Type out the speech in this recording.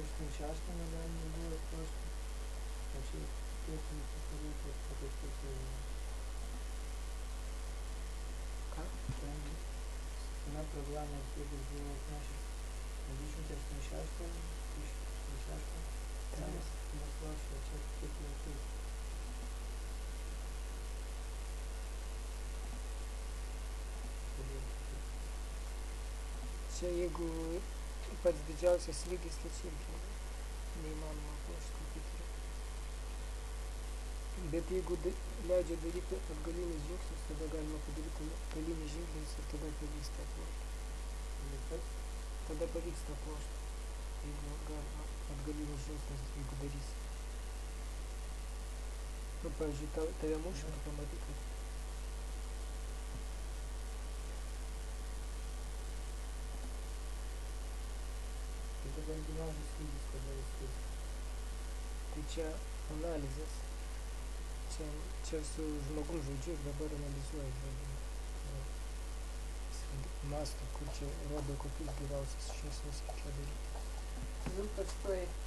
2006 наверное было просто. Значит, песню повторить, это что-то. Как? Она программа следует сделать, значит, надежно несчастье, несчастье. Там наслаждаться, что-то. Čia jeigu pats didžiausias lygis, tai čia irgi neįmanoma paruošti kompiuteriu. Bet jeigu leidžia daryti atgalinius žingsnius, tada galima padaryti atgalinius žingsnius ir tada pavyksta aplošti. Tada pavyksta aplošti, jeigu galima atgalinius žingsnius, jeigu darysi. Nu, pavyzdžiui, tave muša, tu pamatai, kad Это оригинальный стиль, сказали здесь. tai čia analizės. Čia su žmogum žodžiu ir dabar analizuoja žodžiu. Masto, kur čia rodo kokius geriausius žingsnius reikia daryti. Ну, постой.